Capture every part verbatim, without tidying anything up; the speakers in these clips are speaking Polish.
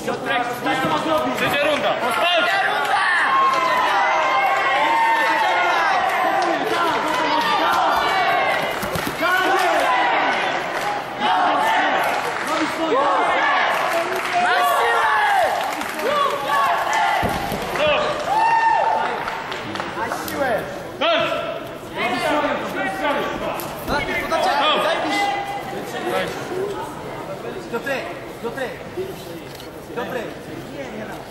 Trzecia runda! Dobry, dobry, dobry. Nie, nie na.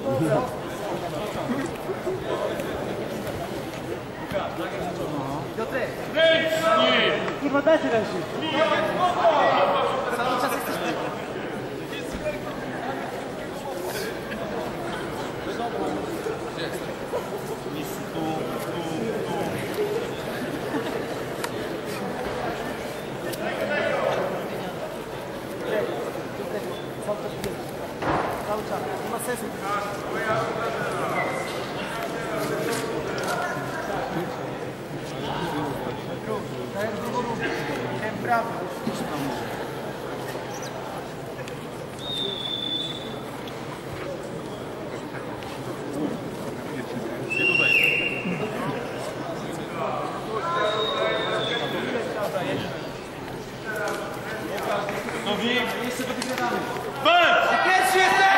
Dobry. Kurwa, dajcie ręcznik. Cały czas jesteś pewny. Cały czas, nie ma sensu. Daję drugą rundę. Miałem prawo. Gotowi? Jeszcze do wygramy. Pierwszy jesteś!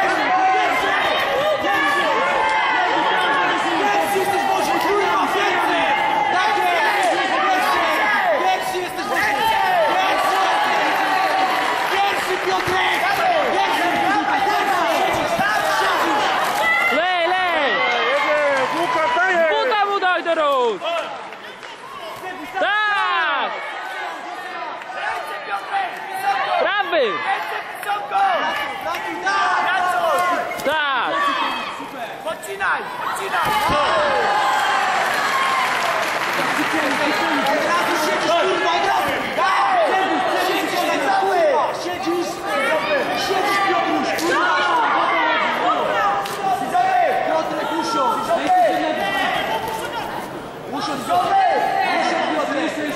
Prawy! Tak! Podcinaj! Podcinaj! Od razu siedzisz, kurwa, od razu! Siedzisz na cały! Siedzisz! Siedzisz, Piotruś, kurwa! Piotrek, usiądź! Usiądź, Piotrek! Usiądź, Piotrek!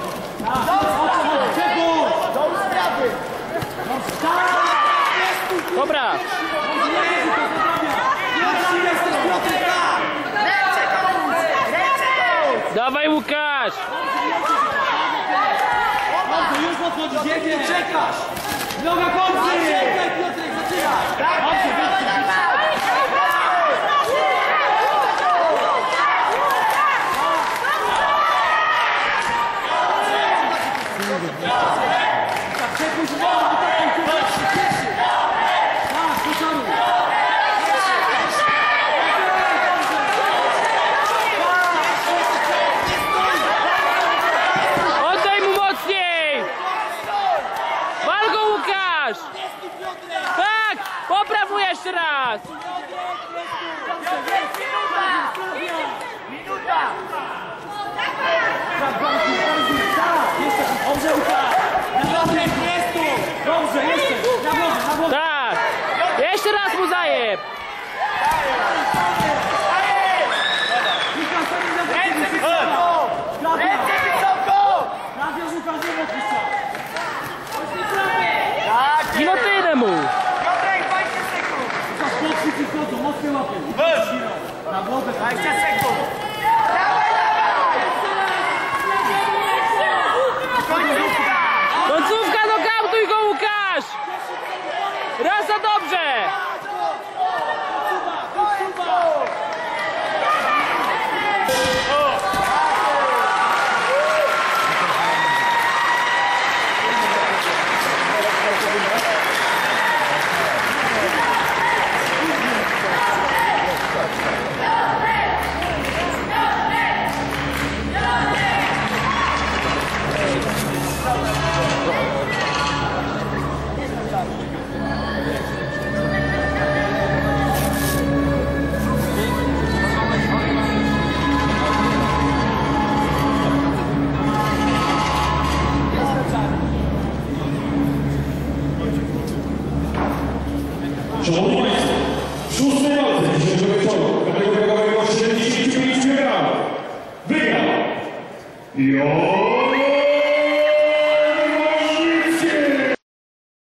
Do sprawy! Dobra! Dawaj, Łukasz! Już odchodzisz, jak nie czekasz! Noga kończy! Czekaj, Piotrek, zaczyna! Oddaj mu mocniej! Wal go, Łukasz! Tak! Popraw mu jeszcze raz! Minuta! Dobrze, Łukasz! Naprawdę, jest tu! Dobrze, jeszcze! Na wodę, na wodę! Tak! Jeszcze raz mu zajeb! Ręce wysoko! Ręce wysoko! Prawie Łukasz nie odpuszcza! Tak! Gilotynę mu! Piotrek, dwadzieścia sekund! Łukasz, podsyć i chodzą, mocno łapy! Na wodę! dwadzieścia sekund!